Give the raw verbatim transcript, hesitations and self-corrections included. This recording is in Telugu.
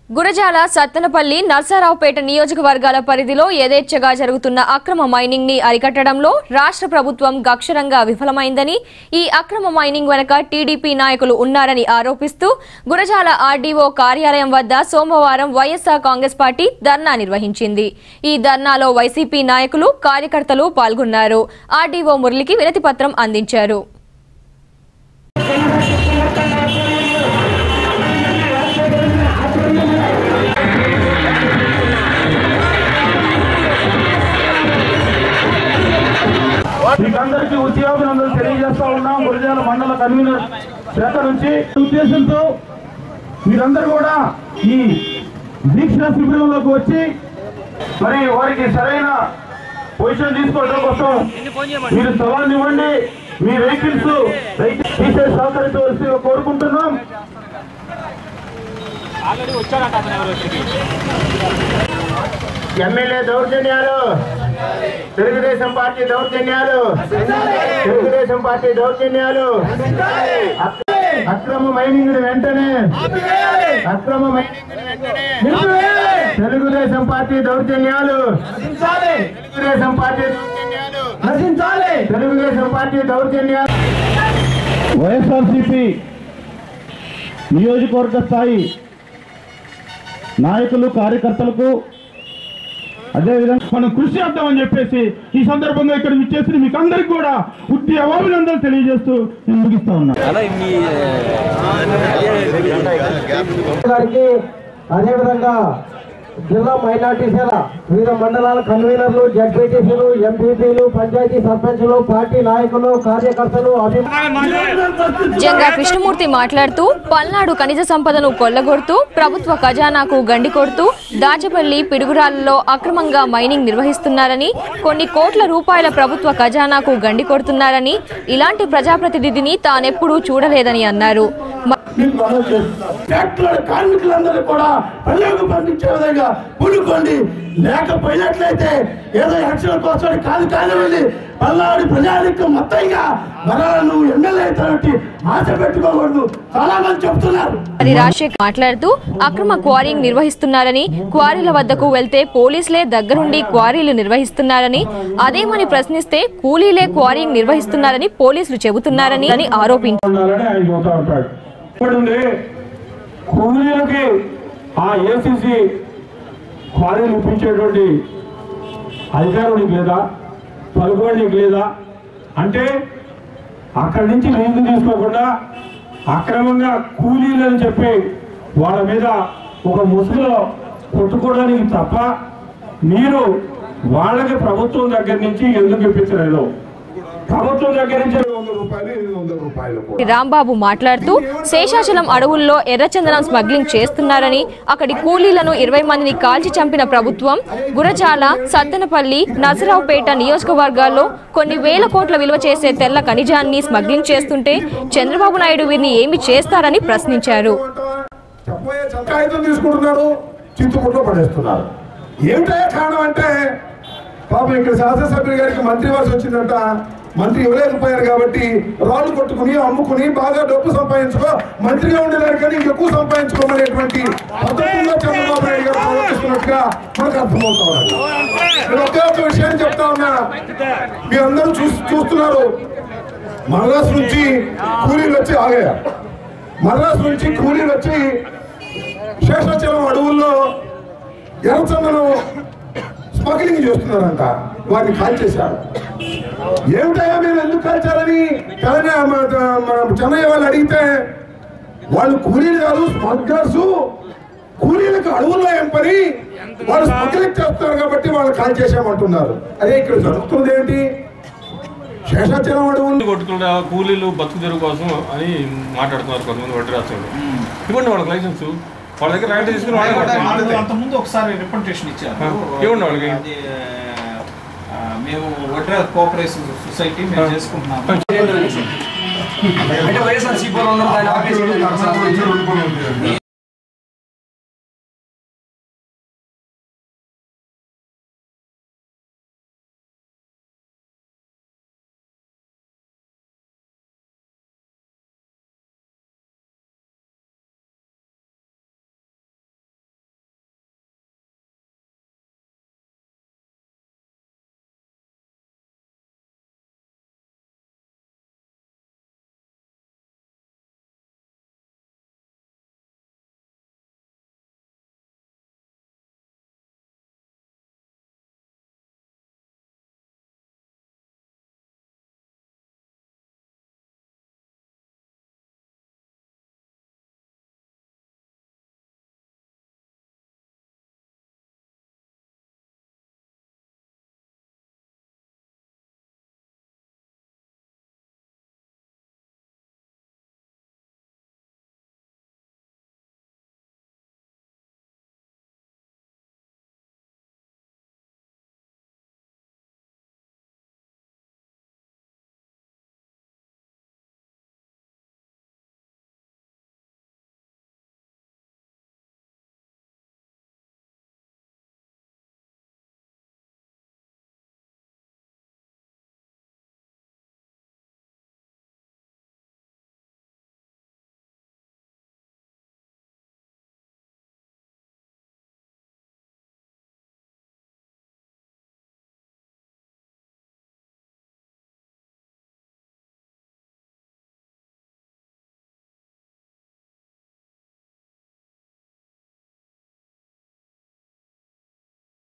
గురజాల సత్తెనపల్లి నర్సారావుపేట నియోజకవర్గాల పరిధిలో యథేచ్ఛగా జరుగుతున్న అక్రమ మైనింగ్ ని అరికట్టడంలో రాష్ట్ర ప్రభుత్వం గక్షరంగా విఫలమైందని ఈ అక్రమ మైనింగ్ వెనుక టీడీపీ నాయకులు ఉన్నారని ఆరోపిస్తూ గురజాల ఆర్డీఓ కార్యాలయం వద్ద సోమవారం వైఎస్ఆర్ కాంగ్రెస్ పార్టీ ధర్నా నిర్వహించింది। ఈ ధర్నాలో వైసీపీ నాయకులు కార్యకర్తలు పాల్గొన్నారు। ఆర్డీఓ మురళికి వినతి పత్రం అందించారు। మీకందరికీ ఉద్యోగులందరూ తెలియజేస్తా ఉన్నాం। గురజాల మండల కన్వీనర్ శాఖ నుంచి ఉద్దేశంతో మీరందరూ కూడా ఈ దీక్ష శిబిరంలోకి వచ్చి మరి వారికి సరైన పొజిషన్ తీసుకోవడం కోసం మీరు స్థలాన్ని ఇవ్వండి, మీ వెహికల్స్ తీసే సహకరించవలసి కోరుకుంటున్నాం। ఎమ్మెల్యే దౌర్జన్యాలు, తెలుగుదేశం పార్టీ దౌర్జన్యాలు, తెలుగుదేశం పార్టీ దౌర్జన్యాలు, అక్రమ మైనింగ్ వెంటనే అక్రమ మైనింగ్ తెలుగుదేశం పార్టీ దౌర్జన్యాలు, తెలుగుదేశం పార్టీ దౌర్జన్యాలు, తెలుగుదేశం పార్టీ దౌర్జన్యాలు। వైఎస్ఆర్సీపీ నియోజకవర్గ స్థాయి నాయకులు కార్యకర్తలకు అదేవిధంగా మనం కృషి చేద్దామని చెప్పేసి ఈ సందర్భంగా ఇక్కడ విచ్చేసి మీకు అందరికి కూడా ఉద్యోగాభినందనలు తెలియజేస్తూ నేను ముగిస్తా ఉన్నాను। అదేవిధంగా జిల్లా మైనార్టీ సేన వివిధ మండలాల కన్వీనర్లు, జడ్పీటీసీలు, ఎంపీపీలు, పంచాయతీ సర్పంచులు, పార్టీ నాయకులు, కార్యకర్తలు జంగా కృష్ణమూర్తి మాట్లాడుతూ పల్నాడు ఖనిజ సంపదను కొల్లగొడుతూ ప్రభుత్వ ఖజానాకు గండి కొడుతూ దాచపల్లి పిడుగురాళ్లలో అక్రమంగా మైనింగ్ నిర్వహిస్తున్నారని, కొన్ని కోట్ల రూపాయల ప్రభుత్వ ఖజానాకు గండి కొడుతున్నారని, ఇలాంటి ప్రజాప్రతినిధిని తానెప్పుడూ చూడలేదని అన్నారు। కార్మికులందరూ కూడా పల్లెకు పంపించే విధంగా పూనుకోండి, లేకపోయినట్లయితే ఏదో యాక్షన్ కోసం కాదు కానివ్వండి, పల్నాడు ప్రజానికం మొత్తంగా మరలను ఎమ్మెల్యే తోటి ఆశ పెట్టుకోకూడదు చాలా మంది చెప్తున్నారు। అది రాజశేఖర్ మాట్లాడుతూ అక్రమ క్వారీంగ్ నిర్వహిస్తున్నారని, క్వారీల వద్దకు వెళ్తే పోలీసులే దగ్గరుండి క్వారీలు నిర్వహిస్తున్నారని, అదేమని ప్రశ్నిస్తే కూలీలే క్వారీంగ్ నిర్వహిస్తున్నారని పోలీసులు చెబుతున్నారని అని ఆరోపించారు। కూలీలకి ఆ ఏసీసీ క్వారీలు ఇప్పించేటువంటి అధికారం నీకు లేదా, పలుకోడు నీకు లేదా అంటే అక్కడి నుంచి లీజు తీసుకోకుండా అక్రమంగా కూలీలని చెప్పి వాళ్ళ మీద ఒక ముసుగులో కొట్టుకోవడానికి తప్ప మీరు వాళ్ళకి ప్రభుత్వం దగ్గర నుంచి ఎందుకు ఇప్పించలేదు? ప్రభుత్వం దగ్గర నుంచి రాంబాబు మాట్లాడుతూ శేషాచలం అడవుల్లో ఎర్రచందనం స్మగ్లింగ్ చేస్తున్నారని, అక్కడి కూలీలను ఇరవై మందిని కాల్చి చంపిన ప్రభుత్వం గురజాల, సత్తెనపల్లి, నర్సరావుపేట నియోజకవర్గాల్లో కొన్ని వేల కోట్ల విలువ చేసే తెల్ల ఖనిజాన్ని స్మగ్లింగ్ చేస్తుంటే చంద్రబాబు నాయుడు వీరిని ఏమి చేస్తారని ప్రశ్నించారు। పాపం ఇక్కడ శాసనసభ్యుల గారికి మంత్రి వర్షం వచ్చిందంట, మంత్రి ఇవ్వలేకపోయారు కాబట్టి రాళ్ళు కొట్టుకుని అమ్ముకుని బాగా డబ్బు సంపాదించుకో, మంత్రిగా ఉండేదానికి కానీ ఇంకెక్కువ సంపాదించుకోమనేటువంటి పద్ధతుల్లో చంద్రబాబు నాయుడు గారు ప్రవర్తిస్తున్నట్టుగా మనకు అర్థమవుతారు। నేను ఒకే ఒక విషయాన్ని చెప్తా ఉన్నా, మీ అందరూ చూ చూస్తున్నారు మద్రాసు నుంచి కూలీలు వచ్చి ఆగారు, మద్రాసు నుంచి కూలీలు వచ్చి శేషాచలం అడవుల్లో ఎర్రచందనం స్మగ్లింగ్ చేస్తున్నారంట, వారిని కాల్చేశారు। ఏమిటయ్యా మీరు ఎందుకు కాల్చారని కానీ చెన్నయ్య వాళ్ళు అడిగితే వాళ్ళు కూలీలు కాదు స్మగ్లర్స్, కూలీలకు అడవుల్లో ఏం పని, వాళ్ళు స్మగ్లింగ్ చేస్తున్నారు కాబట్టి వాళ్ళు కాల్చేసామంటున్నారు। అదే ఇక్కడ జరుగుతుంది ఏంటి? శేషాచలం అడవులు కొట్టుకున్న కూలీలు బతుకు తెరువు కోసం అని మాట్లాడుతున్నారు కొంతమంది వడ్డీ రాష్ట్రంలో। ఇవ్వండి వాళ్ళకి లైసెన్స్, వాళ్ళ దగ్గర రైట్ తీసుకుని అంతకుముందు ఒకసారి రిప్రజెంటేషన్ ఇచ్చారు, ఇవ్వండి వాళ్ళకి। మేము వడ్రా కోఆపరేటివ్ సొసైటీ మేము చేసుకుంటున్నాము,